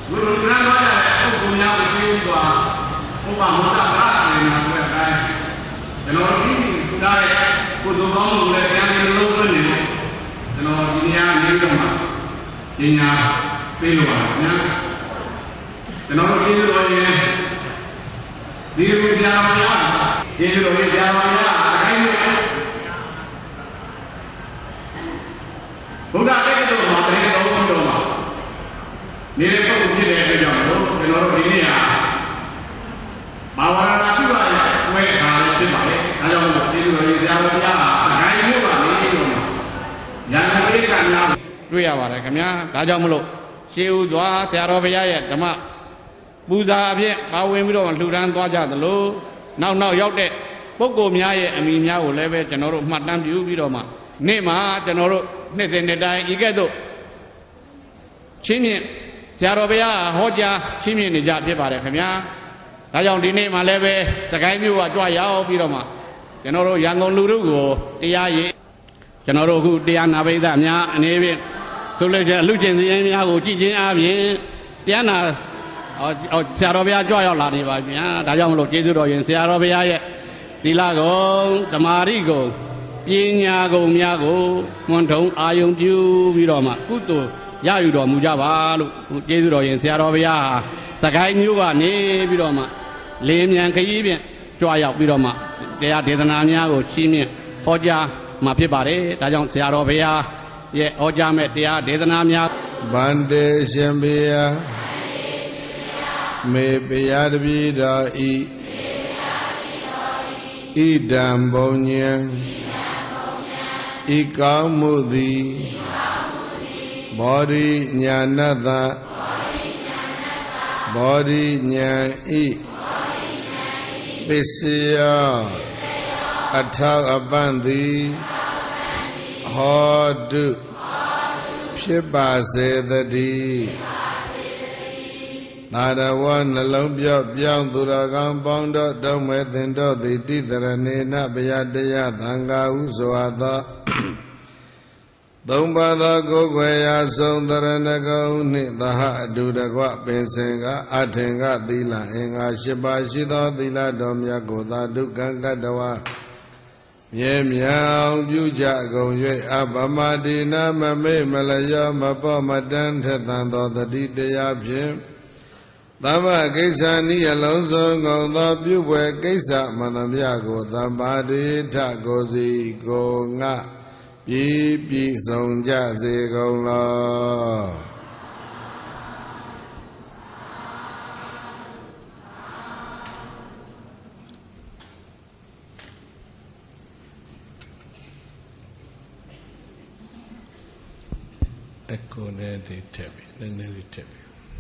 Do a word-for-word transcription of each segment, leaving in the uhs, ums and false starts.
Guru Bulan wajah, aku punya usia dua, upah muda berat dengan sebagai. Kalau ini sudah kudu kamu mulai yang dulu ni, kalau ini yang ni cuma, ini peluangnya. Kalau ini loye, diri siapa? Diri loye siapa? Sudah itu materi itu pun cuma. Nilai itu uji dari jauh, kalau ini ya, bawa lagi lah, kue kalau itu balik, kalau itu loye siapa dia, sekarang ini balik itu. Yang ini kan yang dua awal, kami kajau mulu, siu dua, siapa biaya, cuma. Buza aja, kau yang biru luran tua aja dulu. Nau nau yau dek, pokok miaya, ami miaya uleve, cenderung matam biru biru mah. Ni mah cenderung ni senedai ikat tu. Cimi, siapa biaya hoja cimi ni jadi pada kami. Kajang di ni mah leve, sekarang biru tua yau biru mah. Cenderung yang ngoluru go, dia ye. Cenderung go dia nabi dah miaya ni be. Sulit je, lu jenis yang miaya go cincin abi, dia na. Siapa biaya jual yang lari bagian, dah jangan lupa itu doa. Siapa biaya tila gong, temari gong, pinya gong, miya gong, montong ayung tiu biroma, kutu, ya yudo mujabalu, itu doa. Siapa biaya sekarang juga ni biroma, lem yang kiri jual yang biroma, dia di tanahnya gong, cimi, hoja, mapi bare, dah jangan siapa biaya, ye hoja media di tanahnya. Bande siambia. Me peyadbida I Idam bonya Ikamudi Body nyanada Body nyan I Bisya Attack abandi Hodu Pibase the D Nadawa nalong biao biao duragang bondo dome tindo diti teranena biyadaya tangga uswada Dombada gogwaya sondaranaga ni daha dudagwa pensenga atenga dila enga shiba shido dila domya goda dukanga dawa Ye miao byuja gong yue abamadina mame malaya mapo madan tetando tadi daya pim Tama kaisa ni alonso ngong thoပြုပွဲကိစ္စမှန်သမျှကိုသမ္ပါတိထကိုစီကိုငါပြည့်ပြည့်စုံကြစေကုန်လောအကိုနဲ့ဒီထက်ပြီနည်းနည်းလေးထက်ပြီ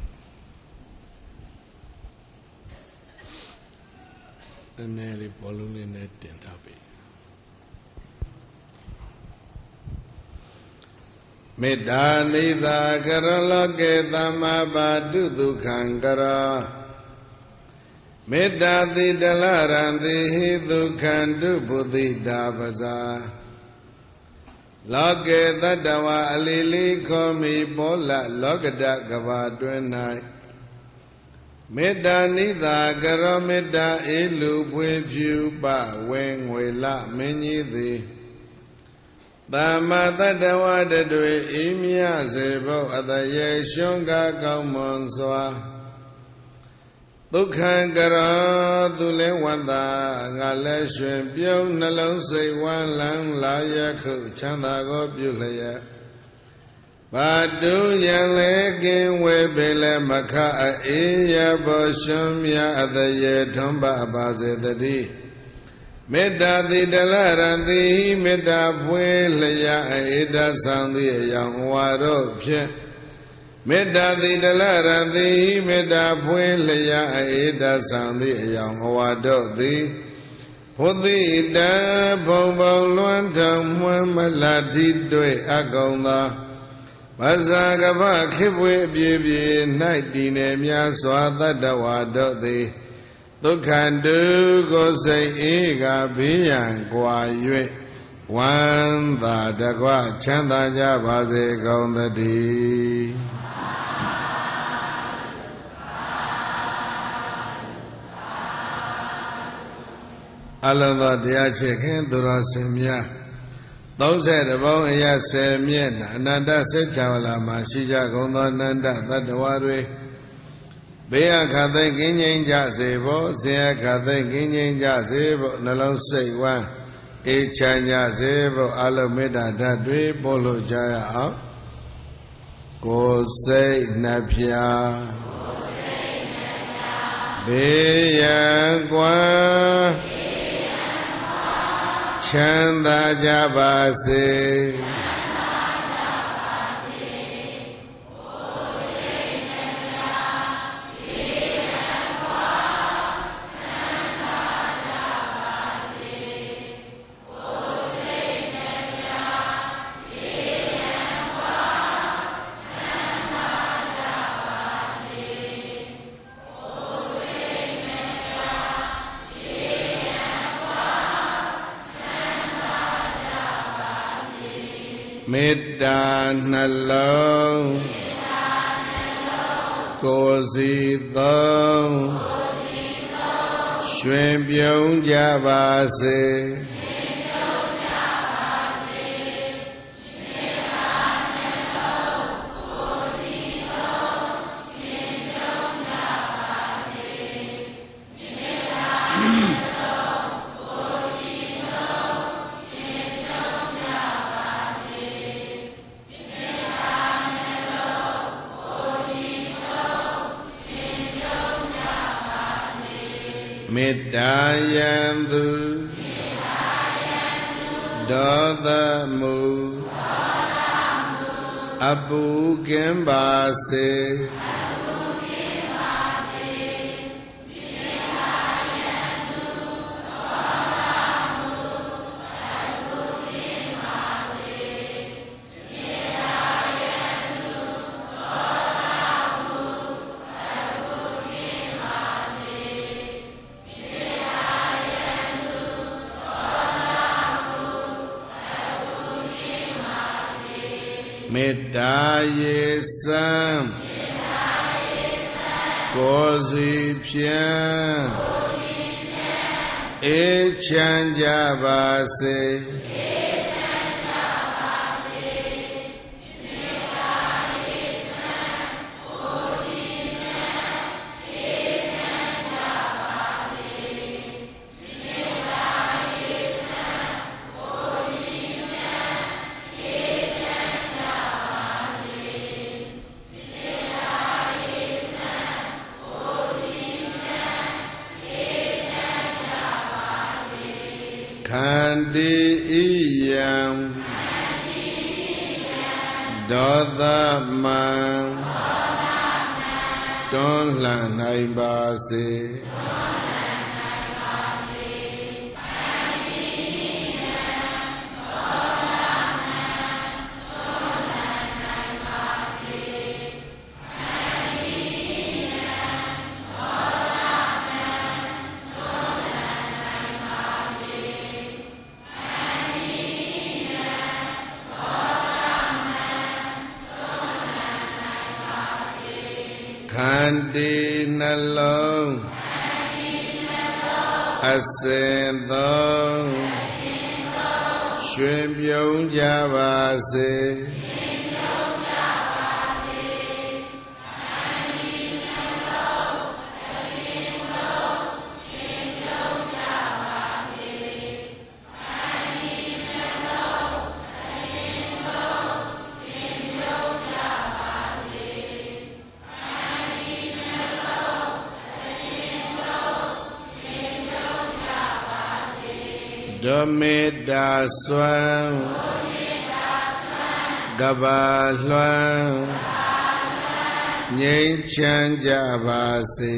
Neri poluli netin tapi. Meda nida karaloke tamabadu dukhangkara. Meda tidalaranti dukhandu buddhi dabasa. Loke tadawa alili komi bola lokada gavadwenai. Meda nida karo meda ilu pwe pyu pa wen ngwe la menyi thi Tama tadawa dadwe imya se bau ataye shonga kaung mon swa Dukhan karo tu le wanda nga le shwen pyong nalong sei wan lang la yakhu chanda ko pyu laya Badu yang lekin webele maka iya bosyumya adaye thomba abase tadi Meda di dalaranti meda pwe laya ida sangdi yang waro pye Meda di dalaranti meda pwe laya ida sangdi yang waro di Pudi ida bong bong luan thang muan malati doi agongda Basa kapa khipwe pye pye nai tine mya swa tattawa do thi Dukhandu ko sai eka biyan kwa yue Wan tha takwa chanda nya ba se kaung thati အလုံးသောတရားချစ်ခင်သူတော်စင်များသုံးဆယ်တဘုံအရာဆယ်မျက်နှာအနန္တစัจ java လာမှာရှိကြကုန်သောအနန္တသတ္တဝါတွေဘေးအခါသိကင်းငြိမ်းကြစေဖို့ဆင်းရဲခါသိကင်းငြိမ်းကြစေဖို့နှလုံးစိတ်ဝမ်းအေးချမ်းကြစေဖို့အလုံးမေတ္တာဓာတ်တွေပို့လို့ကြရအောင်ကိုယ်စိတ်နှပြဘေးရန်ကွာချမ်းသာကြပါစေမေတ္တာနှလုံးကိုယ်စီသုံးရွှင်ပြုံးကြပါစေမေတ္တာယံသူဒေါသမူအပူကင်းပါစေမေတ္တာရေစံကိုယ်စီဖြင့်အေးချမ်းကြပါစေခန္တီဣယံဒေါသမံတွန်းလှန်နိုင်ပါစေခန္တီနှလုံးအစဉ်သုံးရွှင်ပြုံးကြပါစေဓမေတ္တာစွမ်းကဘာလွှမ်းငြိမ်းချမ်းကြပါစေ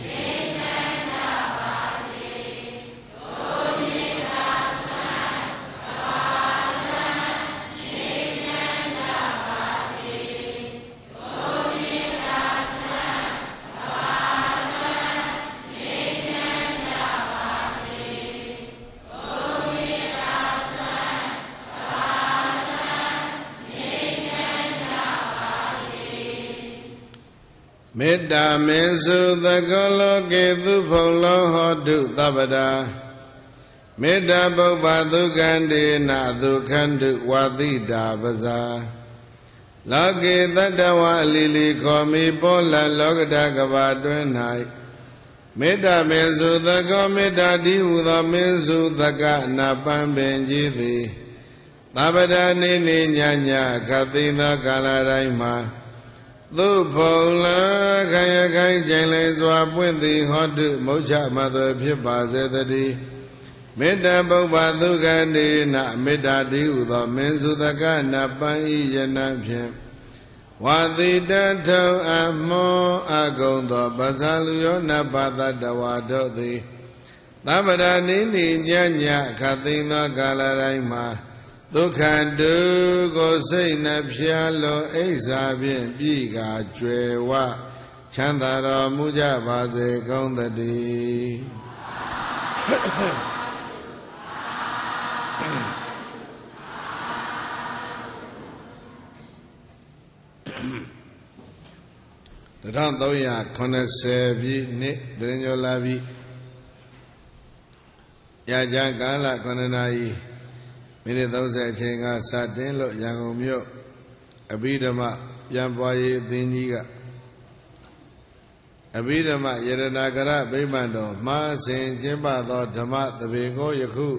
မေတ္တာမေစုသကောလောကေသူဖုံလောဟောတုသဗ္ဗတာ Metta Bhuppa Dukkhande Dukhandu Vadita Baza Lake Tatawa Lili Komi Pola Lokata Kavadwenai Metta Mesu Thako Metta Divuda Mesu Thaka Napan Benjiti Tabada Nini Nyanya Kathina Kalaraima Thu Phola Kaya Kai Jale Zwa Pwinti Hotu Mocha Mother Pipa Zedadi Metta Bhuppa Dukkhande Na Metta Divuda Mesu Thaka Napan Iyanapyan Vadita Tau Amo Agondo Basaluyo Napata Dawadoti Tabada Nini Nyanya Kathina Kalaraima Dukhandu Gosei Napyalo Eisabin Biga Jwewa Chandara Muja Base Gondadi The Randoya Conesevi Nick Drenolavi Yajangala Conenai Many those I think are Satin Lo Yangomio Abidama Yamboye Diniga Abidama Yeranagara Bimando Ma Saint Jimba Dama the Bingo Yaku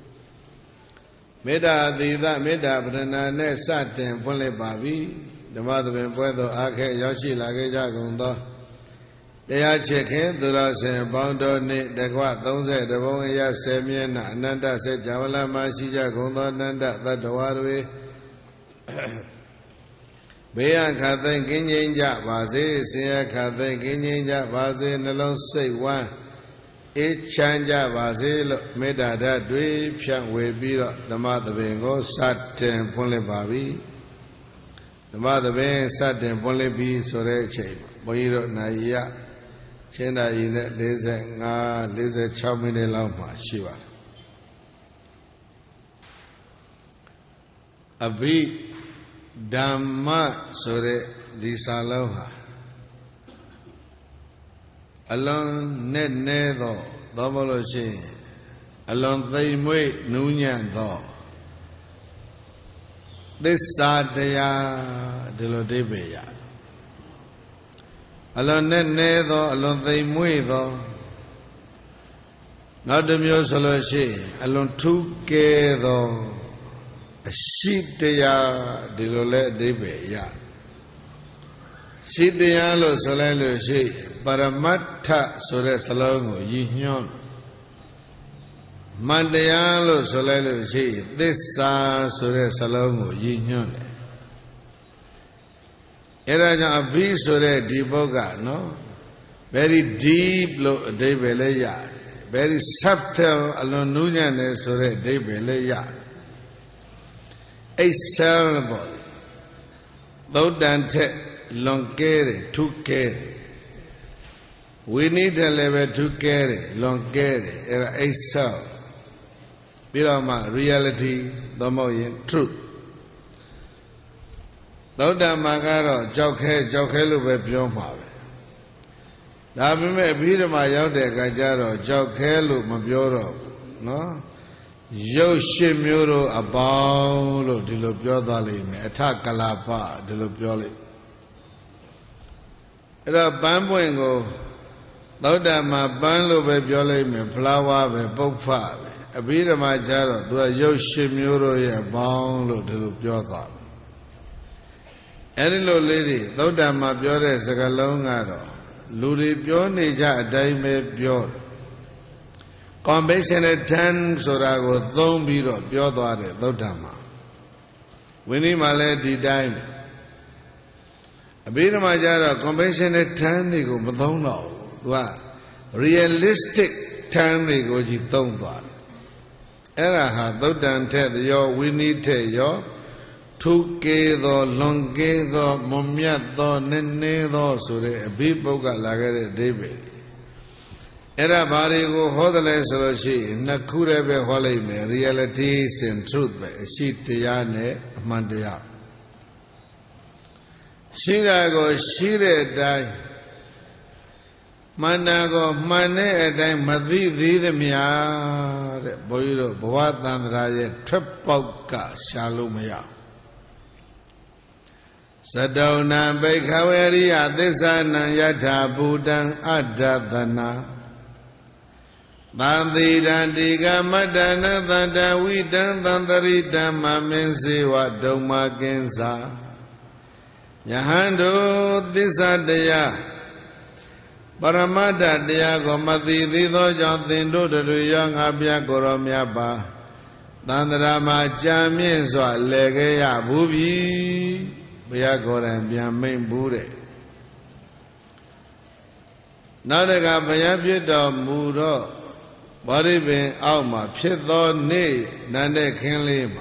Meda Dida Meda Brana Ne Satin Pole Babi The mother been Puedo Ake Yoshi Lageja Gundo. They are checking the Rasen Bondo Nick the Quat Donze, the Bonia Semian, Nanda said Javala Mashija Gundo Nanda, that the waterway. Bayan Kathan Kinja Bazi, Sia Kathan Kinja Bazi, Nalon say one. Each chanja Bazi, Meda that dweep, Pian we beat up the mother being go Satin Pole Babi. The mother being sat in Polybi Soreche, Boiro Naya, Chena in it, Liza, Ah, Liza Chamini Lama, Shiva. A big Dhamma Sore di Saloha. Along net nedo, double shin, along they mui nunyan though. This Sadaya Delodebeya Alon Nedo, Alon they muido, not the Musoloshi, Alon Tukedo, a Shitaya Delole Debeya Shitaya Lo Solelo Shi, Paramata Sore Salongo, Yihion. Mandayalo Solelo Shi, this sa Sore Salongo, Yinyone. Eraja Abi Sore Diboga, no? Very deep lo Debeleya, very subtle Alonunya Sore Debeleya. A syllable, though Dante Longere, two carry. We need a level to carry, long carry, era a cell. Birama, reality, Domoyin, truth. Doda Magaro, Joke, Jokelu Bepioma. Dabime Birama Yode Gajaro, Jokelu Mabioro, no? Yoshimuro Abaulo, Dilobiodali, attack Kalapa, Dilobioli. Era Bamboingo, Doda Mabanlo Bebiole, flower, Bopa. A bit of my jaro, do a Yoshimuro, a bound to the Pyoka. Any little lady, though that my Biore is a galongado, Ludi Pione, Daime Pior. Convention at ten, Sorago, don't be of Piodare, Dotama. Winnie Malay di dime. A bit of my jaro, convention at ten, they go, but don't know. What? Realistic ten, they go, you don't know. Eraha, Dodan Ted, yo, we need te, yo, Tukedo, Longedo, Momiado, Nenedo, Sure, a people got lagare David. Era Barigo, Hodale Soroshi, Nakurebe Holime, realities and truth, Shitiane, Mandia. Shirago, Shire die. Manago mane edai madhi di the mia boiro bwatan raje tripauka shalumaya. Sadona Bekaveriya Disana Yata Buddhan Adadana Bandhirandiga Madana Danda Vidan Dandarita Maminsiwa Doma Gensa Yahando Disadaya Paramada Diago Mati Dido Jantindo Duyang Abya Goromyapa Dandrama Jamiswa Legeya Bubi Bia Goran Biamain Bude Nadaga Bayapita Mudo Body being Alma Pito Ne Nande Kinlima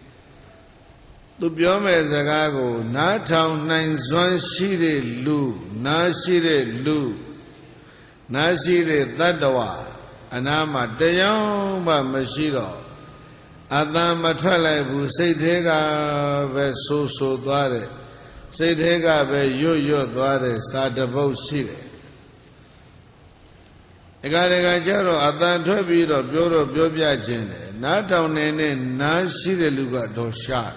Tubiome Zagago Na Town Nine Swan Shire Lu Na Shire Lu Na Shire Tadawa Anama Dayamba Mashiro Adam Matralabu Saitega Ve So So Dware Saitega Ve Yo Yo Dware Sadabo Shire Egarega Jaro Adam Trebiro Bureau Biobia Jene Natown Nene Na Shire Luga Dosha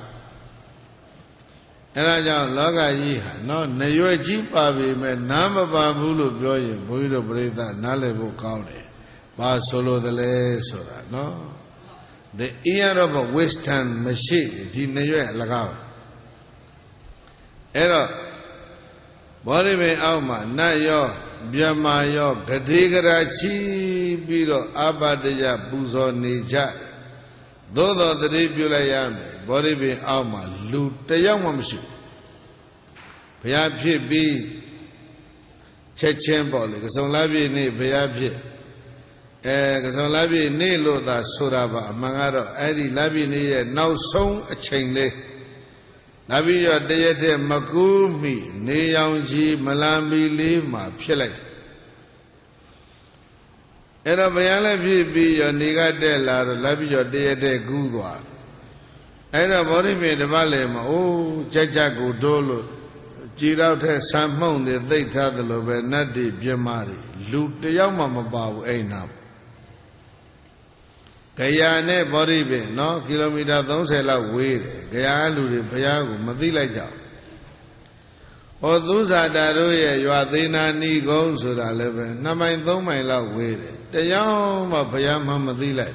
Eraja Laga Yiha No Nayo Jipabi Me Nama Bambulu Bioye Buiro Breda Nalebu County Ba Solo the Le Sora No The ear of a western machine, Dinayo Lagao. Error Boribe Alma, Nayo, Biamayo, Gadigarachi, Biro, Abadaya, Buzo, Nija. Dodo the Rebulayame, Boribe Alma, Loot the young Mamshu. Piapi be Chechembol, because on Labi ne Piapi. Eh, because on Labi ne lo da Suraba, Mangaro, Adi Labi ne, now song a chain lay. Labi your deity Magumi, Neyanji, Malambi, Lima, Pilet. Era Bayala be your nigga de la, Labi your deity Gudwa. Era Boribe de Valema, oh, Jajago Dolo, Girauta Sampon, the they tather of Nadi Biamari, loot the Yamama Babu, Ainam. Gayane Boribe, no kilometer don't say la way, Gayalu, Payago, Madila Jao. O those are Daroya, you are Dina ni goes to the eleven, Namain don't my love way. The young Payama Madila.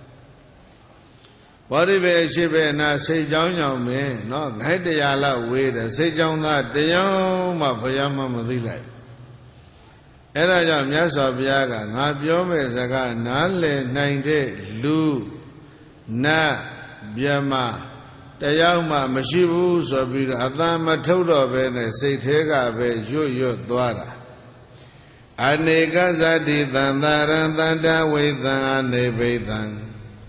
Boribe Shibe na say John Young me, no, Hede Yala way, say John that the young Payama Madila. Era Jam Yasa Biaga, Nabiome Zaga, Nale, Nine Lu, Na, Biama, Dayama, Mashibu, Sobir, Adama Todo Bene, Saitega, Be, Yo Yo Dwara. Anega Zadi, Dandaran, Danda, Waitan, Nebaitan.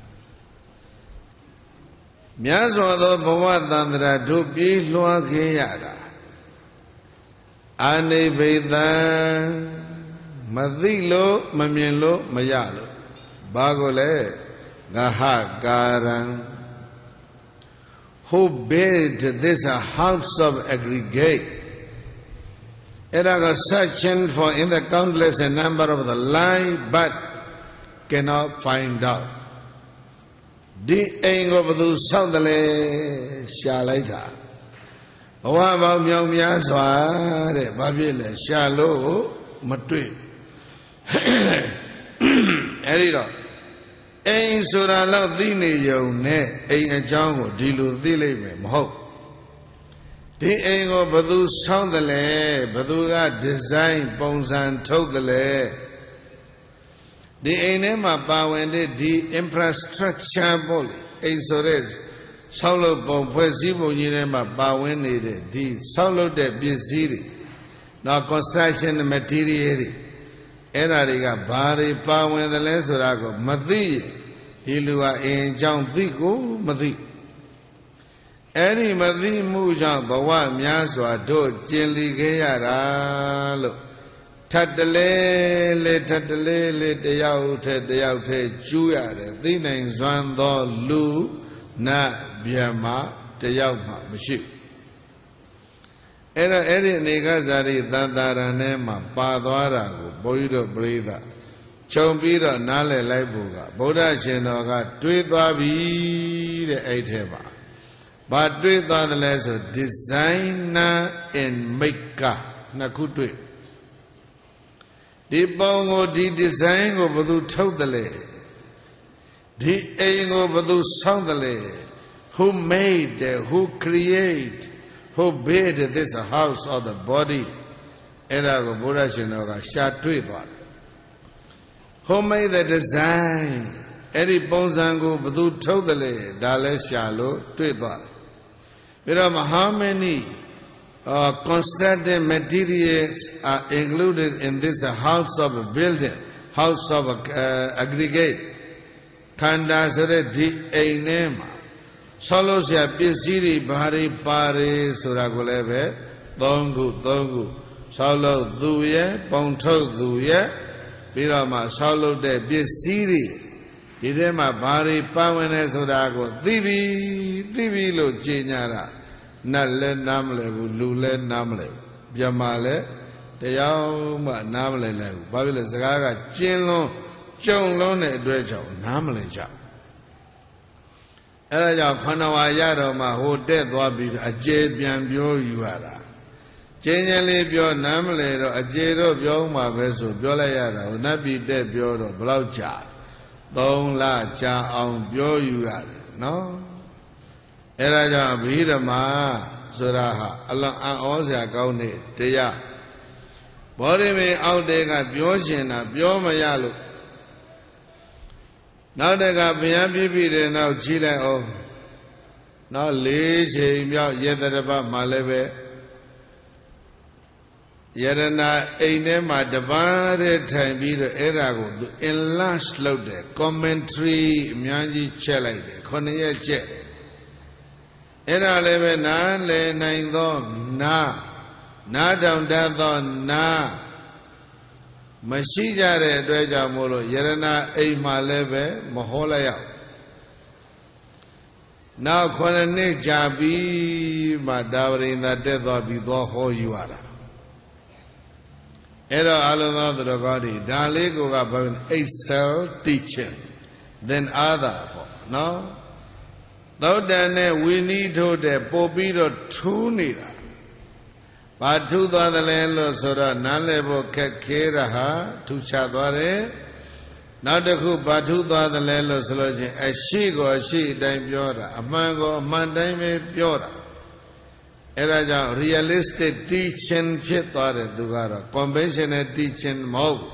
Miaso do Bawatandra, Tupi, Lua Kiyada. Anebaitan. Madilo, Mamilo, Mayalo, Bagole, Gaha Garan. Who built this a house of aggregate? Eraga searching for in the countless a number of the line, but cannot find out. The aim of those soundly Shalaita. What about Myaswa, Babile, Shalo, Matui? Editor Ain Sura Love Dini Yone, Ain a Jango, Dilu Dile, Moho. The aim of Badu sound the lay, Baduga design, bones and told the lay. The Ainema Bawende, the infrastructure bully, Ain Sores, Solo Bompuesibo Yinema Bawende, the Solo de Biziri, now construction material. Erariga Bari Pawen the Lesurago, Madi, Hilua in John Thigo, Madi. Any Madi Mujan, Bawa, Miaswa, Do, Jelly Gayara, Tatale, Tatale, the Yaute, the Yaute, Juya, the three names, Zando, Lu, Na, Biama, the Yauma, Maship. Era Eri Negazari, Dandaranema, Padwara. Boydo breather. Chombira Nale Laibuga. Boda Shenoga, Tweetwabi the Eiteba. But Tweetwa the less of designer and maker. Nakutwe. The bongo di design over the totally. The aim over the soundly. Who made, who create, who built this house of the body? Erago Buddha Shinoga Shatwitwa. Who made the design? Eri Bonzango Badu totally, Dale Shalo, Twitwa. How many uh, constructed materials are included in this house of a building, house of uh, aggregate? Kanda Sere Di Einema. Solosia Pisiri Bari Pari Suraguleve, Dongu, Dongu, Solo Duye, Ponto Duye, Pirama, Solo de Pisiri, Idema Bari Pavane Surago, Divi, Divi Lo Chinyara, Nale Namle, Lule Namle, Yamale, Deyauma Namle, Babila Zaga, Chinlo, Chong Lone Drejo, Namle Jam. Era ya Kanawa Yado ma ho dead wabi a Jabian Bio Yuara. Generally, Bio Namle or a Jero Bio ma vessel, Biola Yada, Nabi de Bio or Blaucha. Don't la cha on Bio Yuara. No? Era ya Vida ma Suraha, Allah Ozia Gauni, Teya. Body me out there got Biosina, Bio Mayalu. Now they got Biambi now Chile oh now lazy yet about Maleve Yadana Ainema Davare time be the Erago in last load commentary Mianji Chele Konya Che Era leve na le nine don na na down that don na Mashijare Dweja Molo, Yerana Eima Leve, Maholaya. Now, Konane Jabi, Madavri in the death of Bido Ho Yuara. Era Alana the Rogadi, Dalego about a cell teaching, then other. No? Though then we need to the Pobido two nida. Batu the Lelo Sora Nalebo Keraha, to Chadware. Not the who Batu the Lelo Sology, a she go a she dime Piora, a mango, a mandame Piora. Eraja realistic teaching Pietore Dugara, conventional teaching Mo.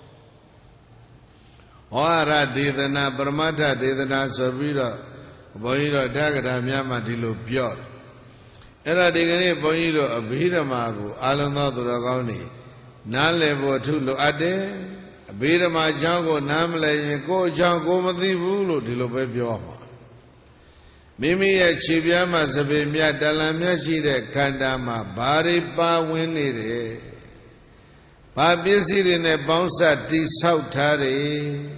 Oara Didana Brahmata Didana Savira, Boiro Dagada Miama Dilo Piora. Era digani boyiro abhira magu alanda duragani nalebo tulo ade abhira ma jango namle ko jango mati bu lo dilo be pyo ma mimi ye chibya ma sabe mya dalan mya shi de khanda ma bari pa win ne de ba pyasi de ne paung sat ti sauk tha de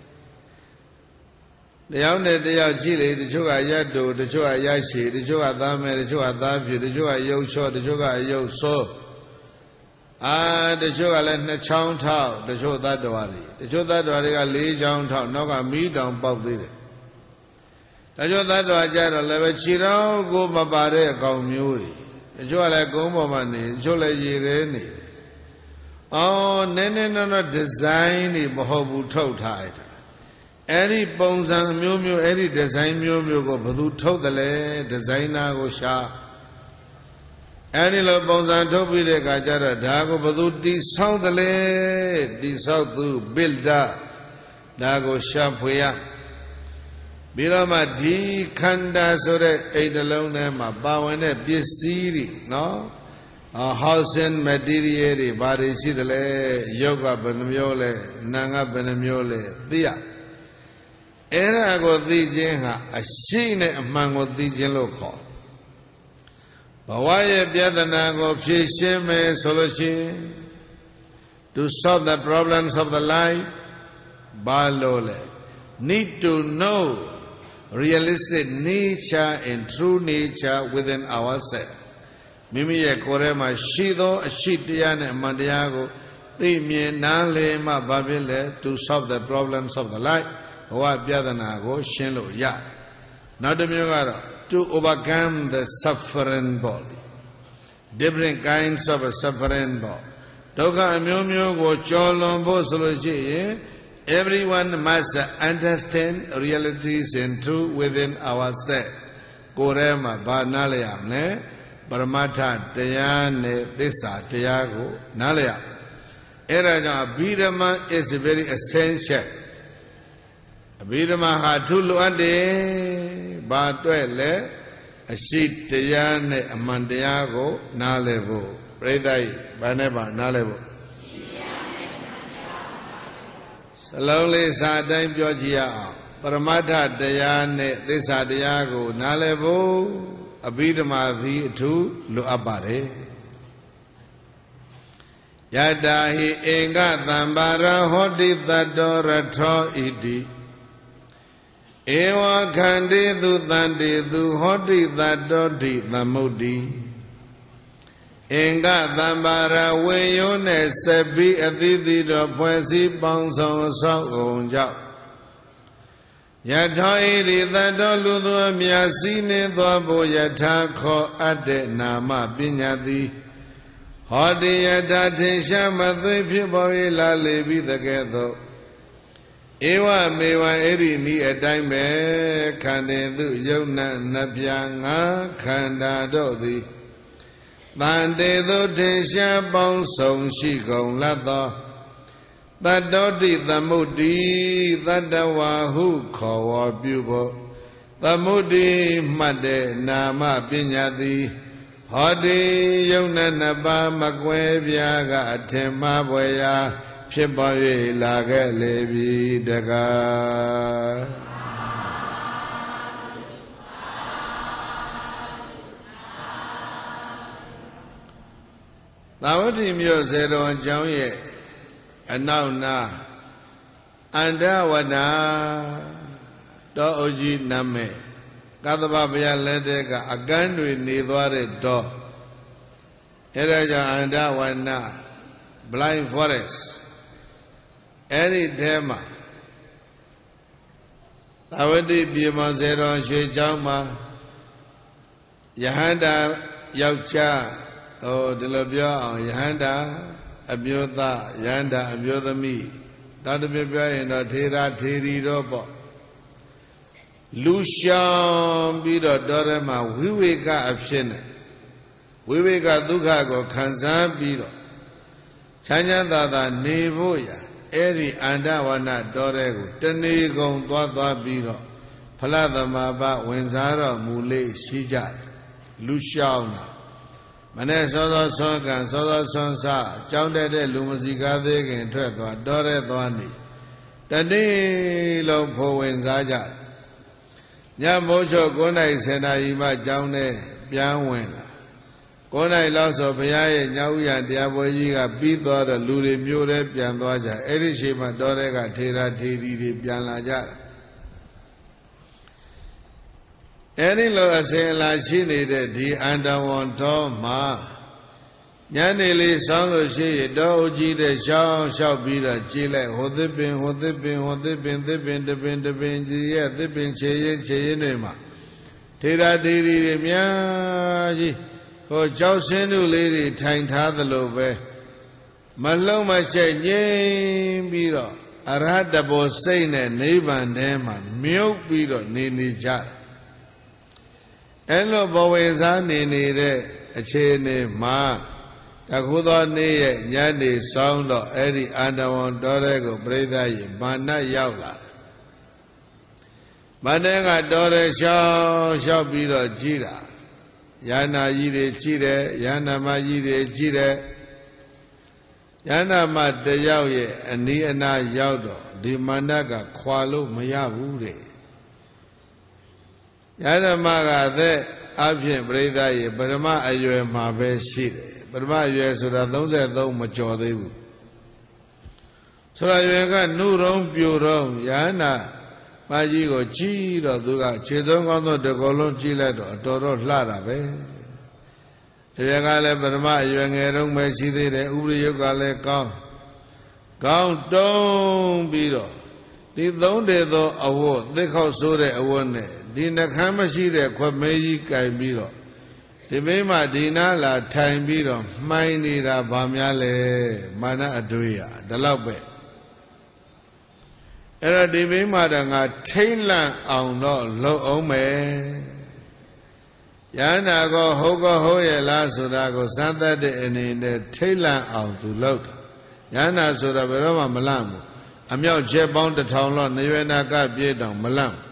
Young the Chile, the Joga Yado, the Joga Yashi, the Joga Dame, the Joga Davi, the Joga Yo Show, the Joga Yo So. Ah, the Joga Let the Chow Tao, the Joga Dadwari. The Joga Dadwari Lee Jown Tao, Noga Me down Bob did it. The Joga Dadwajara Leva Chiro, go Babare, go Muri. The Joga Gombo Mani, Jola Yireni. Oh, Nene no design, Bohobu Toe Tight. Any bones and mu any design mu go Badu totally designer go sha. Any love bones and toby de Gajara Dago Badu di sound the lay, di south to build up Dago Shampuya Birama di Kanda Sore eight alone ma Bawane Bisiri, no? A house and material, body sidle, yoga benamiole, nanga benamiole, dia. Era go di jenga a shine mango di jeloko. Bawaye biadana go pishime solution to solve the problems of the life. Balole need to know realistic nature and true nature within ourselves. Mimi ye korema shido shitiane mandiago သိမြင်နားလည်မှဘာဖြစ်လဲ to solve the problems of the life ဘဝပြဿနာကိုရှင်းလို့ရနောက်တစ်မျိုးကတော့ to overcome the suffering body different kinds of suffering body ဒုက္ခအမျိုးမျိုးကိုကျော်လွန်ဖို့ဆိုလို့ရှိရင် everyone must understand realities and truth within ourselves ကိုယ်ထဲမှာဘာနားလည်ရမလဲပရမတ္ထတရားနဲ့သစ္စာတရားကိုနားလည်ရအဲ့ဒါကြောင့်အဘိဓမ္မာ is very essential အဘိဓမ္မာဟာထူးလိုအပ်တယ်ဘာအတွက်လဲအရှိတရားနဲ့အမှန်တရားကိုနားလည်ဖို့ပြိဿကြီးဘာနဲ့ပါနားလည်ဖို့စလုံးလေးစာအတိုင်းပြောကြည့်ရအောင်ပရမတ္ထတရားနဲ့သစ္စာတရားကိုနားလည်ဖို့အဘိဓမ္မာသည်အထူးလိုအပ်ပါတယ်ယတာဟိအင်္ဂသံပါရဟောတိတတ္တောရထောဣတိဧဝခန္တေသူတန္တေသူဟောတိတတ္တောတိသမုဒ္ဓိအင်္ဂသံပါရဝေယောနဲ့စပိအတိတိတော်ဖွဲ့စည်းပေါင်းစုံဆောက်အောင်ကြောင့်ယထာဣတိတတ္တောလူသူအမြတ်စည်းနေသောဘုယထာခောအပ်တဲ့နာမပညာသည်ဟောတိယထာထင်ရှားမသွေဖြစ်ပေါ်၏လာလေပြီးတကဲ့သို့ဧဝမေဝအဲ့ဒီဤအတိုင်းပဲခန္တေသူယုံနာနှပြငါခန္ဓာတို့သည်တန်တေသူထင်ရှားပေါင်းစုံရှိကုန်လတ်သောတတ္တောတိသမုဒ္ဓိတတ္တဝါဟုခေါ်ဝေါ်ပြုဖို့သမုဒ္ဓိမှတ်တဲ့နာမပညာသည်ဟောတိယုံနာနှစ်ပါးမကွဲပြားကအထင်မှားပွေရာဖြစ်ပေါ်၍လာခဲ့လေပြီတကားသာဝတိမြို့စေတော်အကြောင်းရဲ့အနောက်နာအန္တဝနာတောအုပ်ကြီးနာမည်ကသဗ္ဗဘုရားလက်ထက်ကအကန်းတွေနေသွားတဲ့တောအဲဒါကြောင့်အန္တဝနာ blind forest အဲ့ဒီထဲမှာသာဝတိပြေမစေတော်ရွှေချောင်းမှာယဟန္တာယောက်ျားဟိုဒီလိုပြောအောင်ယဟန္တာအမျိုးသားယဟန္တာအမျိုးသမီးတောတပြပြောရင်တော့ထေရထေရီတော့ပေါ့လူရှောင်ပြီးတော့တော်ထဲမှာဝိဝေကအဖြစ်နဲ့ဝိဝေကဒုက္ခကိုခံစားပြီးတော့ချမ်းချမ်းသာသာနေဖို့ရအဲ့ဒီအန္တဝနတော်တဲ့ကိုတဏီကုံသွားသွားပြီးတော့ဖလသမဘာဝင်စားတော်မူလေးရှိကြတယ်လူရှောင်းတာမနဲ့စောစောဆွမ်းကန်စောစောဆွမ်းစားကြောင်းတက်တဲ့လူမစီကားသေးခင်ထွက်သွားတော်တဲ့သွားနေတဏီလုံးဖို့ဝင်စားကြတယ်ညမိုးချုပ်ကိုးနိုင်ဆယ်နာရီမှကြောင်းနဲ့ပြန်ဝင်လာကိုးနိုင်လောက်ဆိုဘုရားရဲ့ညဥ်ရတရားပွဲကြီးကပြီးသွားတော့လူတွေမျိုးတွေပြန်သွားကြအဲ့ဒီချိန်မှာတော်တဲ့ကထေရထေရီတွေပြန်လာကြအဲ့ဒီလိုအစဉ်အလာရှိနေတဲ့ဒီအန္တဝံတော်မှာညနေလေးဆောင်းလို့ရှိရင်တောအုပ်ကြီးတဲ့ရှောင်းလျှောက်ပြီးတော့ကြည်လိုက်ဟိုသစ်ပင်ဟိုသစ်ပင်ဟိုသစ်ပင်သစ်ပင်တပင်တပင်ကြီးရဲ့သစ်ပင်ခြေရင်ခြေရင်တွေမှာထေရထေရီတွေများကြီးဟိုကြောက်စင်းတို့လေးတွေထိုင်ထားသလိုပဲမလုံးမချိတ်ငြိမ်ပြီးတော့အရဟတဘောစိတ်နဲ့နိဗ္ဗာန်ထဲမှာမြုပ်ပြီးတော့နေနေကြတယ်အဲ့လိုဘဝဝင်စားနေနေတဲ့အခြေအနေမှာတခုသောနေ့ရဲ့ညနေဆောင်တော့အဲ့ဒီအန္တဝံတော်တဲ့ကိုပြိဿရေမာနရောက်လာမာနကတော်တဲ့ရှောင်းရှောက်ပြီးတော့ကြည်တာယန္နာကြီးတွေကြည်တယ်ယန္နာမကြီးတွေကြည်တယ်ယန္နာမတယောက်ရဲ့အနီးအနားရောက်တော့ဒီမာနကခွာလို့မရဘူးတဲ့ယန္နာမကတဲ့အဖြစ်ပြိဿရေပရမအရွယ်မှာပဲရှိတယ်ပရမအရွယ်ဆိုတာသုံးဆယ်သုံးမကျော်သေးဘူးဆိုတော့ရွယ်ကနှုရုံးပြိုတော့ယန္နာမကြီးကိုကြည့်တော့သူကခြေသုံးကောင်းသောတကောလုံးကြည့်လိုက်တော့အတော်တော့လှတာပဲတကယ်ကလည်းပရမအရွယ်ငယ်တုန်းပဲရှိသေးတယ်ဥပရိယုတ်ကလည်းကောင်းကောင်းတုံးပြီးတော့ဒီသုံးတဲ့သောအဝတ်သစ်ခေါက်ဆိုးတဲ့အဝတ်နဲ့ဒီနှခမ်းမရှိတဲ့ခွက်မဲကြီးကင်ပြီးတော့ဒီမိမဒီနာလာထိုင်ပြီးတော့မှိုင်းနေတာဗာများလဲမာနအတွေ့ရဒီလောက်ပဲအဲ့တော့ဒီမိမတော့ငါထိမ့်လန့်အောင်တော့လှုပ်အောင်မယ်ယန္နာကောဟုတ်ကောဟုတ်ရဲ့လားဆိုတာကိုစမ်းသပ်တဲ့အနေနဲ့ထိမ့်လန့်အောင်သူလှုပ်တာယန္နာဆိုတာဘယ်တော့မှမလန့်ဘူးအမြောက်ချက်ပေါင်းတစ်ထောင်လောက်နေရွယ်နာကပြေးတောင်မလန့်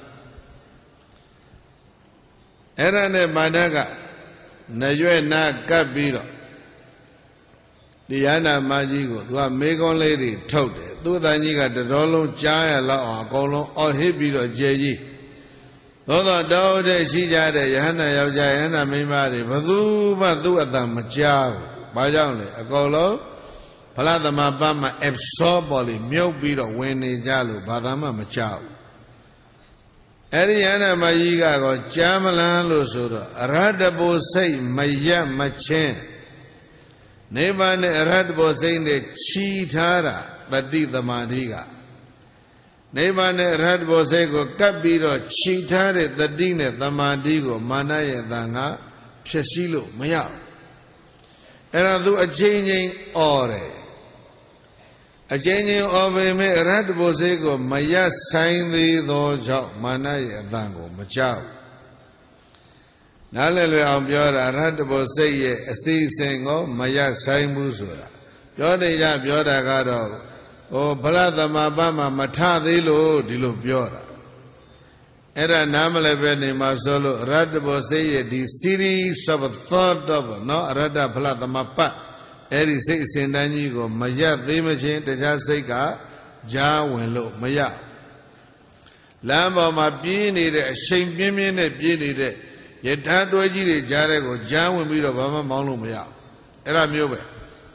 အဲ့ဒါနဲ့မာနကနေရွယ်နာကပ်ပြီးတော့ဒီယန္နာမကြီးကိုသူကမေကွန်းလေးတွေထုတ်တယ်သူ့အတန်ကြီးကတတော်လုံးကြားရလောက်အောင်အကုန်လုံးအော်ဟစ်ပြီးတော့ကျေကြီးသို့တော့တောတဲ့ရှိကြတဲ့ယဟန္တာယောက်ျားယဟန္တာမိန်းမတွေဘယ်သူမှသူ့အတန်မကြားဘူးဘာကြောင့်လဲအကုန်လုံးဖလားသမပတ်မှာ absorb ပေါ်လေမြုပ်ပြီးတော့ဝင်နေကြလို့ဘာသာမှမကြားဘူးအဲ့ဒီယဟန္တာမကြီးကတော့ကြားမလန်းလို့ဆိုတော့အရဟတဘုစိတ်မရက်မချင်းနိဗ္ဗာန်နဲ့အရဟတဘုစိတ်နဲ့ချီထားတာတတိသမာဓိကနိဗ္ဗာန်နဲ့အရဟတဘုစိတ်ကိုကပ်ပြီးတော့ချီထားတဲ့တတိနဲ့သမာဓိကိုမာနရဲ့တန်ကဖြစ်စည်းလို့မရဘူးအဲ့ဒါသူအချင်းချင်းអော်တယ်အချင်းချင်းអော်ပေမဲ့အရဟတဘုစိတ်ကိုမရဆိုင်သေးသောကြောင့်မာနရဲ့အတန်ကိုမကြောက်နားလည်လွယ်အောင်ပြောတာအရဟတဘုစိတ်ရဲ့အစီအစဉ်ကိုမရဆိုင်ဘူးဆိုတာပြောနေကြပြောတာကတော့ဟိုဗလာသမဘာမှာမထသေးလို့ဒီလိုပြောတာအဲ့ဒါနားမလဲပဲနေမှာဆိုလို့အရဟတဘုစိတ်ရဲ့ဒီ series of thought of နော်အရဟတဗလာသမပတ်အဲ့ဒီစိတ်အစဉ်တန်းကြီးကိုမရသေးမချင်းတရားစိတ်ကကြားဝင်လို့မရလမ်းပေါ်မှာပြေးနေတဲ့အရှိန်ပြင်းပြင်းနဲ့ပြေးနေတဲ့ယထာတွဲကြီးတွေကြားတဲ့ကိုကြားဝင်ပြီးတော့ဘာမှမောင်းလို့မရအဲ့ဒါမျိုးပဲ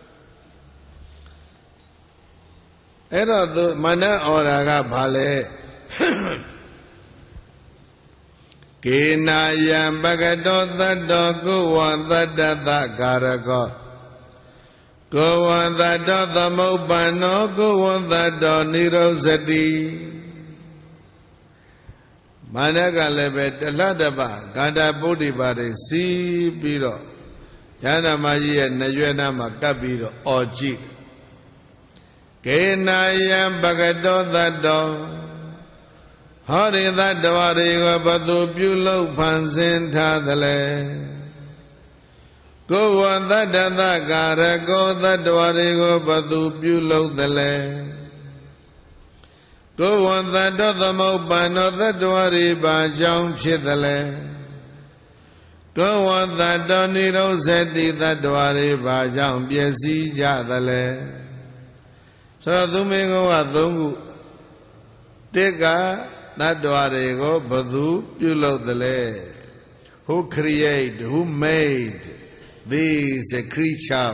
အဲ့တော့သူမနဩရာကဘာလဲကေနာယံပကတောသတ္တောကုဝံသတ္တသကာရကောကိုဝံသတ္တောသမုပ္ပန္နောကိုဝံသတ္တောနိရောဇတိမာနကလည်းပဲတလတပဂန္ဓာပုဒ္ဓိပါတွေစီးပြီးတော့ဉာဏမကြီးရဲ့နှရွယ်နာမှာကပ်ပြီးတော့အော်ကြည့်ကေနာယံပကတောသတ္တောဟောဒီသတ္တဝါတွေကိုဘသူပြုလုပ်ဖန်ဆင်းထားသလဲကိုဝသတ္တသကာရကောသတ္တဝါတွေကိုဘသူပြုလုပ်သလဲကိုဝသတ္တသမုပ္ပန္နောသတ္တဝါတွေဘာကြောင့်ဖြစ်သလဲကိုဝသတ္တနိရောဇတိသတ္တဝါတွေဘာကြောင့်ပျက်စီးကြသလဲဆိုတော့သူမင်းကသုံးခုတစ်ကသတ္တဝါတွေကိုဘသူပြုလုပ်သလဲ Who create who made this a creature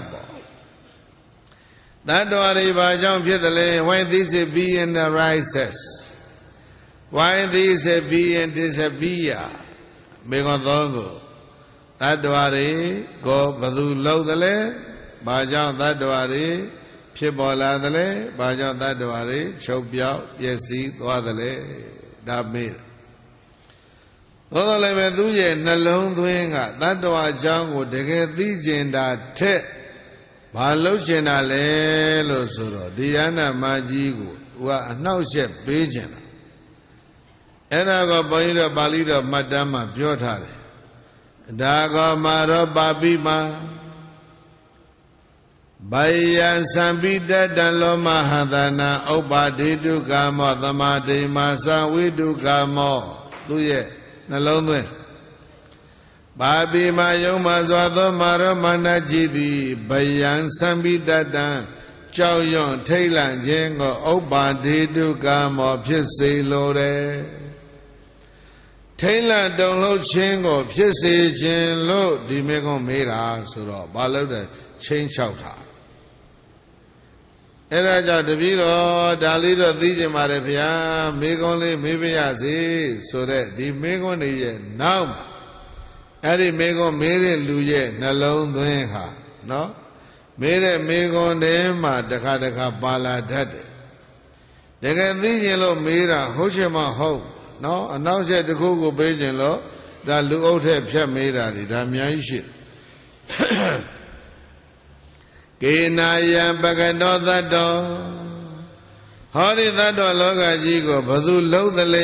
သတ္တဝါတွေဘာကြောင့်ဖြစ်သလဲ Why this being arises Why this being disappear မေကောသောကိုသတ္တဝါတွေကိုဘသူလုပ်သလဲဘာကြောင့်သတ္တဝါတွေဖြစ်ပေါ်လာသလဲဘာကြောင့်သတ္တဝါတွေချုပ်ပြောက်ပျက်စီးသွားသလဲဒါမေးသောတော်လည်းပဲသူရဲ့နှလုံးသွင်းကသတ္တဝါအကြောင်းကိုတကယ်သိကျင်တာထက်ဘာလုပ်ကျင်တာလဲလို့ဆိုတော့ဒီယန္နာမကြီးကိုသူကအနှောက်အယှက်ပေးကျင်တာအဲ့ဒါကဘုန်းကြီးတို့ပါဠိတော်မှတ်တမ်းမှာပြောထားတယ်ဒါကောမာရောပါပိမာဘယံသံပိတတံလောမဟသနာဥပ္ပါဒိတုကာမောသမာဓိမာသဝိတုကာမောသူရဲ့နှလုံးသွင်းပါပိမာယုံမှာစွာသောမာရမဏကြည်သည်ဘယံသံပိတတံကြောက်ရွံ့ထိတ်လန့်ခြင်းကိုဥပ္ပါဒိတုကာမောဖြစ်စေလိုတယ်ထိတ်လန့်တုန်လှုပ်ခြင်းကိုဖြစ်စေခြင်းလို့ဒီမေကုံမေးတာဆိုတော့ဘာလို့လဲချင်းချောက်တာအဲ့ဒါကြောင့်တပည့်တော်ဒါလေးတော့သိကြပါရဲ့ဗျာမေကုံလေးမေးပြရစီဆိုတဲ့ဒီမေကုံတွေရဲ့နောက်အဲ့ဒီမေကုံမေးတဲ့လူရဲ့နှလုံးသွင်းဟာနော်မေးတဲ့မေးခွန်းထဲမှာတခါတခါပါလာတတ်တယ်တကယ်သိရင်လို့မေးတာဟုတ်ချင်မှဟုတ်နော်အနောက်ချက်တစ်ခုကိုပေးခြင်းလို့ဒါလူအုပ်ထက်ဖြတ်မေးတာဒီဒါအများကြီးရှိကေနာယံပကတောသတ္တောဟောဒီသတ္တလောကကြီးကိုဘယ်သူလှုပ်သလဲ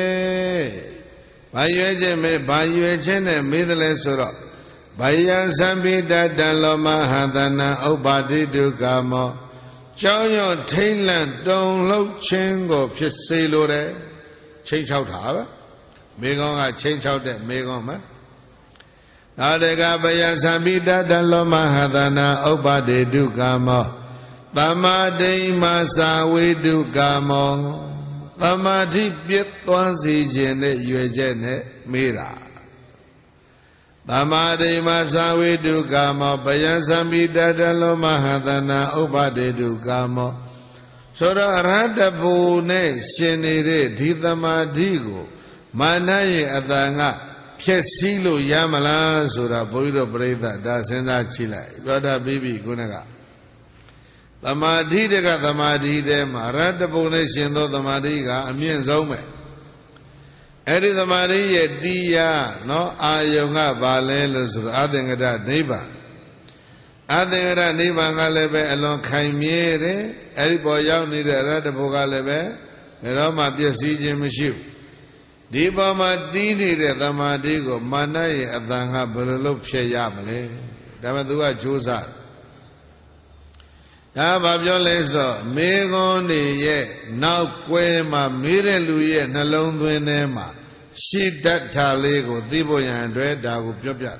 ဘာရွယ်ချက်မေးဘာရွယ်ချက်နဲ့မေးသလဲဆိုတော့ဘယံသံပိတတံလောမဟာသနံဥပ္ပါတိတုကာမောကြောင်းရွံ့ထိမ့်လန့်တုံလှုပ်ခြင်းကိုဖြစ်စေလိုတယ်ချိန်ချောက်တာပဲမေကောင်းကချိန်ချောက်တဲ့မေကောင်းမှာဒါတကဘယံသံပိတတံလောမဟာသနံဥပ္ပါတိတုကာမောသမ္မာဒိမသာဝေတုကာမောသမာဓိပြည့်သွားစေခြင်းနဲ့ရွယ်ချက်နဲ့မေးတာသမာဓိမသာဝေတုကာမောဘယံသံပိတတလောမဟာသနာဥပ္ပါဒေတုကာမောဆိုတော့အရဟတဘူနဲ့ရှင်နေတဲ့ဒီသမာဓိကိုမာနရဲ့အတန်ကဖြည့်ဆည်းလို့ရမလားဆိုတာဘုန်းကြီးတို့ပြိဿဒါစဉ်းစားကြည့်လိုက်ပြောတာပြီးပြီခုနကသမာဓိတကသမာဓိထဲမှာအရဟတဘူနဲ့ရှင်သောသမာဓိကအမြင့်ဆုံးပဲအဲ့ဒီသမာဓိရဲ့တရားနော်အာယုံကဘာလဲလို့ဆိုတော့အသင်္ကတနိဗ္ဗာန်အသင်္ကတနိဗ္ဗာန်ကလည်းပဲအလွန်ခိုင်မြဲတယ်အဲ့ဒီပေါ်ရောက်နေတဲ့အရဟတဘုကလည်းပဲဘယ်တော့မှပျက်စီးခြင်းမရှိဘူးဒီပေါ်မှာတည်နေတဲ့သမာဓိကိုမာနရဲ့အတန်ကဘယ်လိုလုပ်ဖြည့်ရမလဲဒါပေမဲ့သူကကြိုးစားဒါဘာပြောလဲဆိုတော့မေခွန်းတွေရဲ့နောက်ကွယ်မှာမေးတဲ့လူရဲ့နှလုံးသွင်းထဲမှာရှိတတ်တာလေးကိုသိဖို့ရန်အတွက်ဒါကိုပြောပြတယ်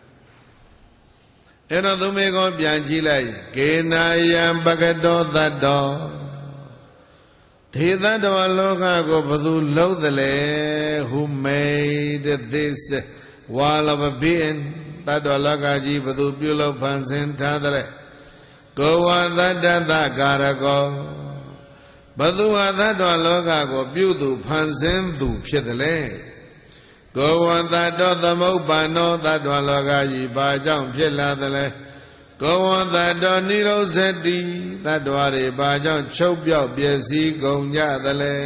အဲ့တော့သူမေခွန်းပြန်ကြည့်လိုက်ကေနာယံပကတောသတ္တောဒေသတ္တဝလောကကိုဘယ်သူလှုပ်သလဲ Who made this wall of being တတ္တဝလောကကြီးဘယ်သူပြုလုပ်ဖန်ဆင်းထားသလဲကိုဝသတ္တသကာရကောဘသူဟာသတ္တဝလောကကိုပြုသူဖန်ဆင်းသူဖြစ်တယ်လေကိုဝသတ္တောသမုပ္ပန္နောသတ္တဝလောကကြီးဘာကြောင့်ဖြစ်လာသလဲကိုဝသတ္တောနိရောဇတိသတ္တဝတွေဘာကြောင့်ချုပ်ပြောက်ပျက်စီးကုန်ကြသလဲ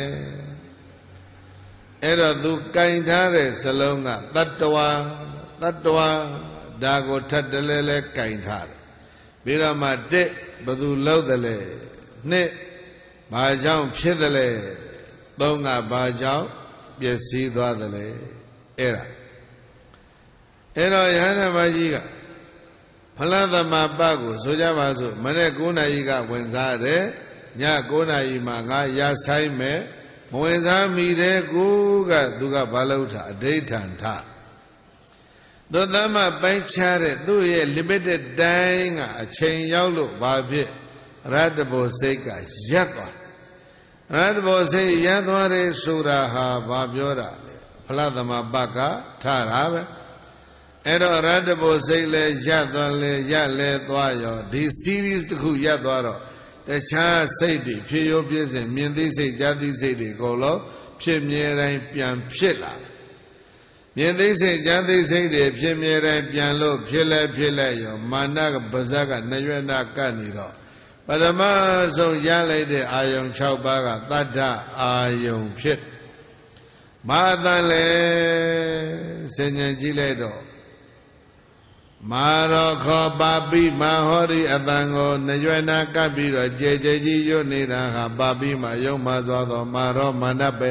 အဲ့တော့သူကင်ထားတဲ့စလုံးကတတ္တဝတတ္တဝဒါကိုထပ်တလဲလဲကင်ထားတယ်ပြီးတော့မှတစ်ဘသူလှုပ်တယ်လဲနှစ်ဘာကြောင့်ဖြစ်တယ်လဲသုံးကဘာကြောင့်ပျက်စီးသွားတယ်လဲအဲ့ဒါအဲ့တော့ယဟန္တာမကြီးကဖလားသမပတ်ကိုဆိုကြပါစို့မနေ့၉နာရီကဝင်စားတယ်ည၉နာရီမှာငါရဆိုင်မယ်မဝင်စားမိတဲ့ကိုကသူကဘာလို့ထားအဋိဋ္ဌံထားသူသမပိုင်းခြားတဲ့သူ့ရဲ့ limited တိုင်းကအချိန်ရောက်လို့ဘာဖြစ်ရတ္တဘောစိတ်ကရက်သွားရတ္တဘောစိတ်ရက်သွားတယ်ဆိုတာဟာဘာပြောတာလဲဖလားသမပတ်ကထားတာပဲအဲ့တော့ရတ္တဘောစိတ်လဲရက်သွားလဲရက်လဲသွားရောဒီ series တစ်ခုရက်သွားတော့တခြားစိတ်တွေဖြစ်ရောပြည့်စင်မြင်သိစိတ်ကြားသိစိတ်တွေအကုန်လုံးဖြစ်မြဲတိုင်းပြန်ဖြစ်လာမြင်သိစိတ်ကြားသိစိတ်တွေဖြစ်မြဲတိုင်းပြန်လို့ဖြစ်လဲဖြစ်လဲရောမာနကပါဇက်ကနရွက်နာကပ်နေတော့ပထမဆုံးရလိုက်တဲ့အာယုံ၆ပါးကတတ္တအာယုံဖြစ်မာသလဲစဉ္ညာကြည့်လိုက်တော့မာရောခောပါပိမဟောရိအတန်ကိုနရွယ်နာကပ်ပြီးတော့ကြဲကြဲကြီးရွတ်နေတာဟာပါပိမယုံမှစွာသောမာရောမဏပဲ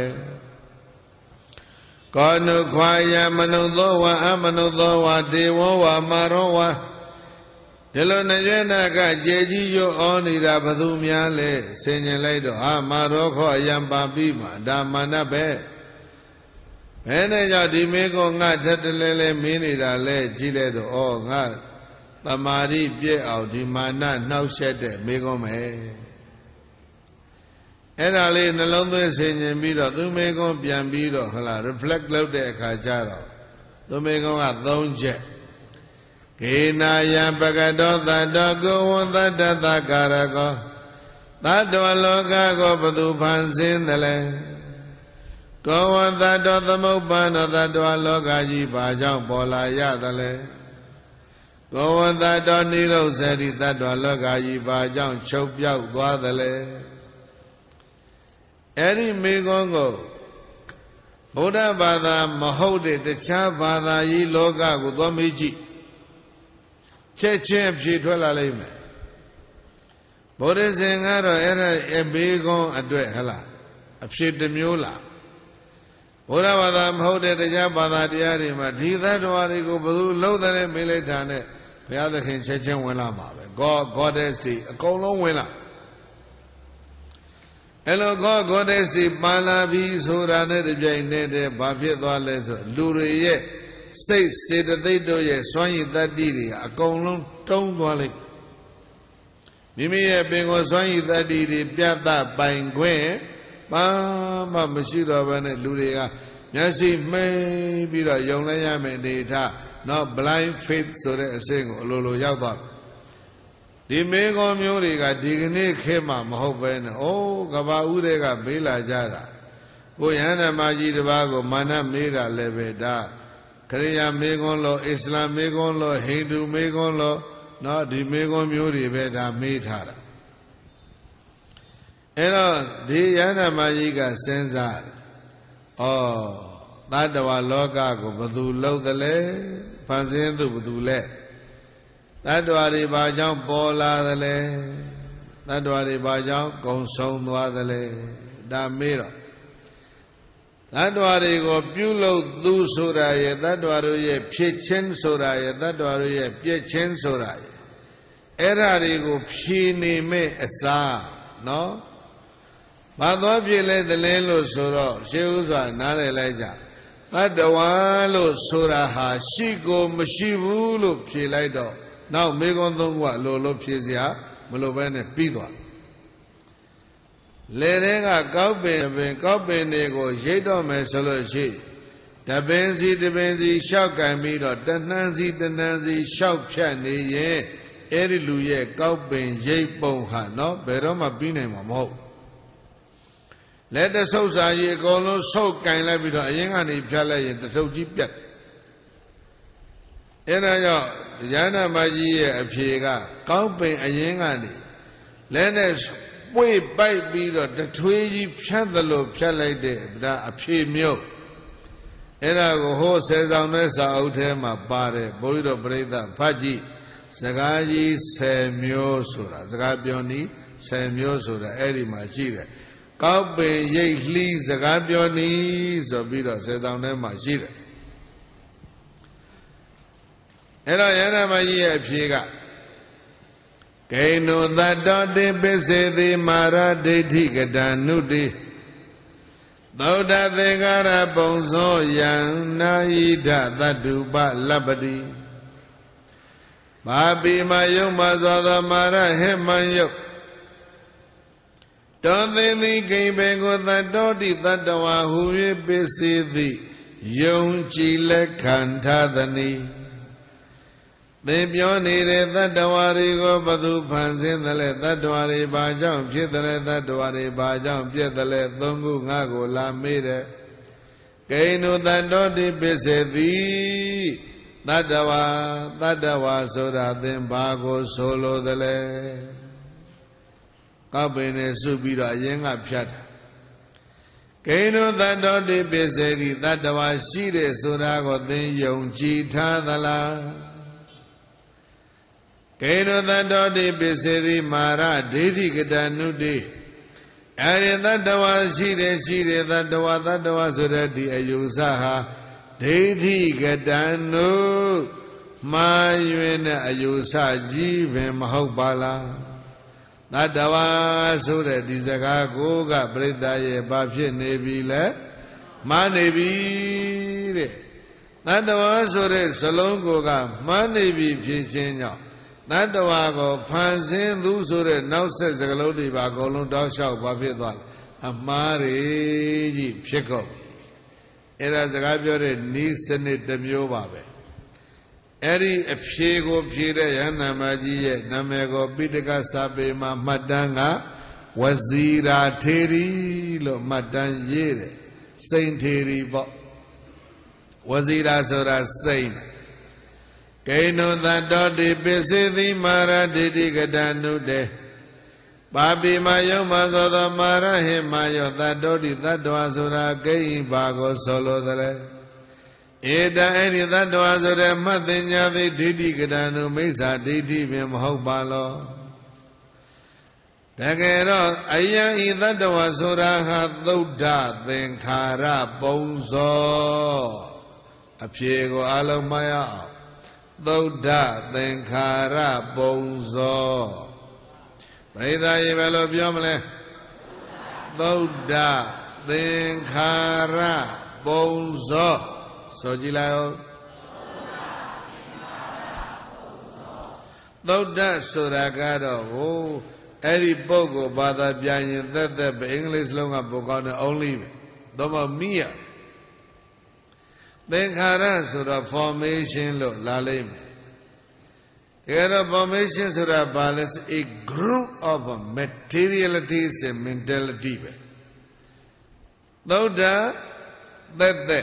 ကောနုခွာယမနုသောဝအမနုသောဝဒေဝဝမာရောဝဒီလိုနရွယ်နာကကြဲကြီးရွတ်ဩနေတာဘသူများလဲဆင်ញင်လိုက်တော့ဟာမာရောခောအယံပါပိမဒါမဏပဲဘယ်နဲ့ကြောင့်ဒီမေကောငါထက်တလဲလဲမင်းနေတာလဲကြည့်လိုက်တော့ဩငါတမာရီပြည့်အောင်ဒီမာနနှောက်ရှက်တဲ့မေကောမယ်အဲ့ဒါလေးနှလုံးသွင်းဆင်ញင်ပြီးတော့သူမေကောပြန်ပြီးတော့ဟလာ reflect လုပ်တဲ့အခါကျတော့သူမေကောကသုံးချက်ကေနာယံပကတောသတ္တကိုဝသတ္တသကာရကောသတ္တဝလောကကိုဘသူဖန်ဆင်းတယ်လဲကောဝသတ္တသမုပ္ပန္နောသတ္တဝလောကကြီးဘာကြောင့်ပေါ်လာရသလဲကောဝတ္တောနိရောဓတိတတ္တဝလောကကြီးဘာကြောင့်ချုပ်ပြောက်သွားသလဲအဲ့ဒီမေကွန်းကိုဗုဒ္ဓဘာသာမဟုတ်တဲ့တခြားဘာသာကြီးလောကကိုသွားမေးကြည့်ချက်ချင်းဖြေထွက်လာလိမ့်မယ်ဗုဒ္ဓဇင်ကတော့အဲ့ဒါအမေကွန်းအတွက်ဟလားအဖြေတစ်မျိုးလားဘုရားဘာသာမဟုတ်တဲ့တရားဘာသာတရားတွေမှာဒီသတ္တဝါတွေကိုဘယ်သူလုံးတယ်မေးလိုက်တာနဲ့ဘုရားသခင်ချက်ချင်းဝင်လာမှာပဲ God Goddess တွေအကုန်လုံးဝင်လာအဲ့လို God Goddess တွေပါလာပြီးဆိုတာနဲ့တပြိုင်နက်တည်းဘာဖြစ်သွားလဲဆိုလူတွေရဲ့စိတ်စေတသိက်တို့ရဲ့စွမ်းရည်တတ္တိတွေအကုန်လုံးတုံးသွားလိုက်မိမိရဲ့ပင်ကိုစွမ်းရည်တတ္တိတွေပြသပိုင်ခွင့်ဘာမှမရှိတော့ဘဲနဲ့လူတွေကမျက်စိမှိတ်ပြီးတော့ယုံလဲရမယ်အနေထားနော် blind faith ဆိုတဲ့အဆင့်ကိုအလိုလိုရောက်သွားဒီမေကောမျိုးတွေကဒီကနေ့ခေတ်မှာမဟုတ်ပဲနဲ့အိုးကဘာဦးတွေကမေးလာကြတာကိုယဟန္တာမကြီးတစ်ပါးကိုမာနမေးတာလည်းပဲဒါခရိယာမေကွန်းလို့အစ္စလာမ်မေကွန်းလို့ဟိန္ဒူမေကွန်းလို့နော်ဒီမေကွန်းမျိုးတွေပဲဒါမေးထားတာအဲ့တော့ဒီယန္တာမကြီးကစဉ်းစားတယ်ဩသတ္တဝါလောကကိုဘယ်သူလှုပ်တယ်လဲဖန်ဆင်းသူဘယ်သူလဲသတ္တဝါတွေဘာကြောင့်ပေါ်လာသလဲသတ္တဝါတွေဘာကြောင့်ကုံဆုံးသွားသလဲဒါမေးတော့သတ္တဝါတွေကိုပြုလုပ်သူဆိုတာရဲ့သတ္တဝါတို့ရဲ့ဖြစ်ချင်းဆိုတာရဲ့သတ္တဝါတို့ရဲ့ပြည့်ချင်းဆိုတာရဲ့အဲ့ဓာတွေကိုဖြေနေမဲ့အစားနော်ဘာသွားဖြစ်လဲတလဲလို့ဆိုတော့ရှေးဥစွာနားလည်လိုက်ကြသတ္တဝါလို့ဆိုတာဟာရှိကိုမရှိဘူးလို့ဖြေလိုက်တော့နောက်မေကွန်သုံးခုကအလိုလိုဖြေစရာမလိုပဲနဲ့ပြီးသွားလေတဲ့ကကောက်ပင်ပင်ကောက်ပင်တွေကိုရိတ်တော့မယ်ဆိုလို့ရှိတပင်စီတပင်စီရှောက်ကံပြီးတော့တနှန်းစီတနှန်းစီရှောက်ဖြတ်နေရင်အဲ့ဒီလူရဲ့ကောက်ပင်ရိတ်ပုံဟာနော်ဘယ်တော့မှပြီးနိုင်မှာမဟုတ်လက်တဆုပ်စာကြီးအကုန်လုံးဆုပ်ကင်လိုက်ပြီးတော့အရင်ကနေဖြတ်လိုက်ရင်တထုပ်ကြီးပြတ်အဲ့ဒါကြောင့်ဉာဏ်နာမကြီးရဲ့အဖြေကကောက်ပင်အရင်ကနေလက်နဲ့ပွေပိုက်ပြီးတော့တထွေးကြီးဖြတ်သလိုဖြတ်လိုက်တဲ့ဒါအဖြေမျိုးအဲ့ဒါကိုဟိုဆယ်ဆောင်တဲ့စာအုပ်ထဲမှာပါတယ်ဘုန်းကြီးတို့ပြိဿဖတ်ကြည့်စကားကြီးဆယ်မျိုးဆိုတာစကားပြောနည်းဆယ်မျိုးဆိုတာအဲ့ဒီမှာရှိတယ်ကောက်ပင်ရိတ်လှီးစကားပြောနည်းဆိုပြီးတော့ဆယ်ဆောင်ထဲမှာရှိတယ်အဲ့တော့ယန္တမကြီးရဲ့အဖြေကဂိဏုသတ္တောတိပစ္စေတိမာရဒိဋ္ဌိကတနုတိသောတသင်္ကာရပုံစောယံနာဟိဒသတ္တုပလပ္ပတိဘာပိမယုံမစွာသောမာရဟေမံယုတ်တောသင်္တိဂိမ့်ဘေကိုသတ္တောတိတတ္တဝါဟူ၍ပစ္စေတိယုံကြည်လက်ခံထားသနိသင်ပြောနေတဲ့တတ္တဝါတွေကိုဘသူဖန်ဆင်းတယ်လဲတတ္တဝါတွေဘာကြောင့်ဖြစ်တယ်လဲတတ္တဝါတွေဘာကြောင့်ပြည့်တယ်လဲသုံးခုငါကိုလာမေးတယ်ဂိဏုတတ္တောတိပစ္စေတိတတ္တဝါတတ္တဝါဆိုတာသင်ဘာကိုဆိုလိုတယ်လဲကောက်ပင်နဲ့စုပြီးတော့အရင်ကဖြတ်တာဂိဏုတတ္တောတိပစ္စေတိတတ္တဝါရှိတယ်ဆိုတာကိုသင်ယုံကြည်ထားသလားဂိဏုတတ္တောတိပစ္စေတိမာရဒိဋ္ဌိကတနုတိအဲ့ဒီတတ္တဝါရှိတယ်ရှိတယ်တတ္တဝါတတ္တဝါဆိုတဲ့ဒီအယူဆဟာဒိဋ္ဌိကတနုမှားယွင်းတဲ့အယူဆကြီးပင်မဟုတ်ပါလားတတ္တဝါဆိုတဲ့ဒီစကားကိုကပြိတ္တရဲ့ဘာဖြစ်နေပြီလဲမှားနေပြီတဲ့တတ္တဝါဆိုတဲ့ဇလုံးကိုကမှားနေပြီဖြစ်ခြင်းကြောင့်တတ္တဝါကိုဖန်ဆင်းသူဆိုတဲ့နောက်ဆက်စကလုံးတွေပါအကုန်လုံးတောက်လျှောက်ဘာဖြစ်သွားလဲအမှားတွေကြီးဖြစ်ကုန်အဲ့ဒါစကားပြောတဲ့နီးစနစ်တစ်မျိုးပါပဲအဲ့ဒီအဖြေကိုဖြေတဲ့ယန္နာမကြီးရဲ့နာမည်ကိုပိဋကစာပေမှာမှတ်တမ်းကဝဇီရာထေရီလို့မှတ်တမ်းရေးတယ်စိန်ထေရီပေါ့ဝဇီရာဆိုတာစိန်ဂ Keino Tato di Pisiti Mara Didi Gadanude Babi Mayo Magoda Mara Himayo Tato di Tato Asura Kei Bago Solo Dale Eda Eri Tato Asura Matinya di Didi Gadanu Mesa Didi Bimhopalo Dagero Aya Tato Asura Hathuda Thinkara Bonzo Apiego Alamaya Buddha Thinkara Bonzo Preda Yevelo Biomle Buddha Thinkara Bonzo Sojilayo Buddha Suragado Oh Eri Bogo Bada Bianyin that the English Longa Bogana only Doma Mia Thinkara Sura formation lo lalime. Here formation Sura balance a group of materialities and mentality. Though that that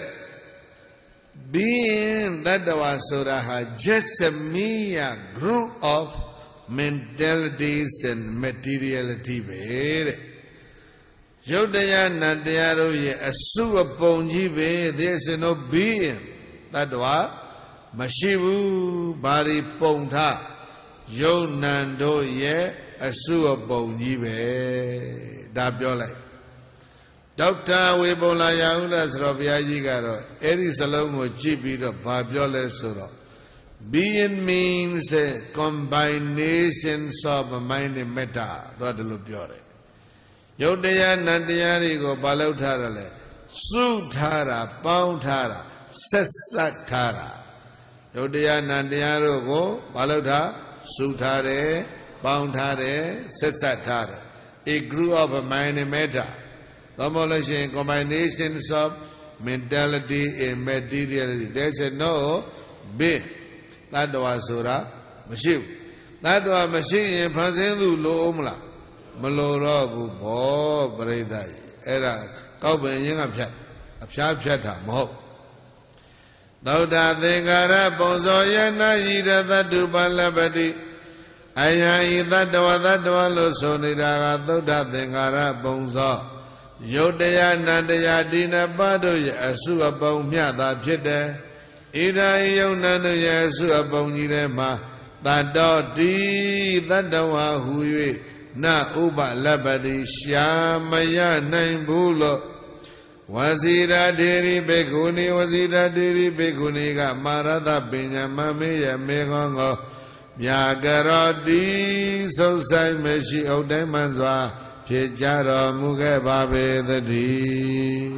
being that was Sura had just a mere group of mentalities and materiality. Yodaya Nandayaro ye a super ponjibe, there's no being. That was Mashivu Bari Ponta Yonando ye a super ponjibe. Dabiole. Doctor Webola Yahulas Robia Yigaro, Eri Salongo Chibido, Babiole Suro. Being means a combination of mind and matter. That will be all. Yodaya Nandayari go Balautarale, Sutara, Pauntara, Sessatara. Yodaya Nandayaro go Balauta, Sutare, Pauntare, Sessatara. A group of mind and matter. Demolition combinations of mentality and materiality. There's a no being. That was Sura Mashiv. That was Mashiv in Prasendu Lomla. Maloro Bo Breda Era Cowben Yang Pet, a Pia Pieta Mo. Dauda Thingara Bonzoyana Yida that do Balabadi. Aya that do that do Sonida Dauda Thingara Bonzo. Yodaya Nandaya Dina Bado Asua Bomia that Pieta. Ida Yonana Yasua Bonirema. That dodi that do who Na uba labadi shamaya naimbulo Wazira diri beguni wazira diri beguni ga marada binya mami ya megongo Myagarodi so sai meshi odai manzwa Pijaro muge babe dadi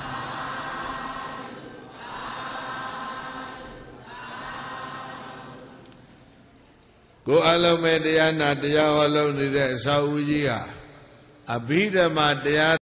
Go alone me daya na daya alone ni de sa uji ha abhidhamma daya